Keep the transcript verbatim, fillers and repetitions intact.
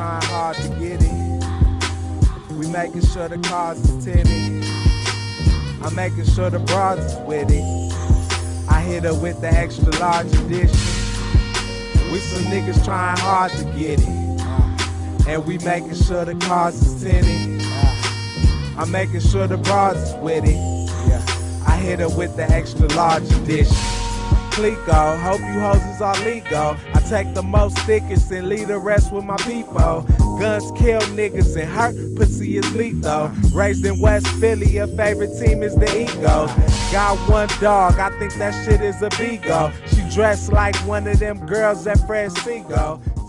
trying hard to get it. We making sure the cars is tinted. I'm making sure the bras is with it. I hit her with the extra large edition. We some niggas trying hard to get it. And we making sure the cars is tinted. I'm making sure the bras is with it. I hit her with the extra large edition. Clico, hope you hoses are legal. I take the most thickest and leave the rest with my people. Guns kill niggas and hurt, pussy is lethal. Raised in West Philly, your favorite team is the Eagles. Got one dog, I think that shit is a beagle. She dressed like one of them girls at Fred Seagull.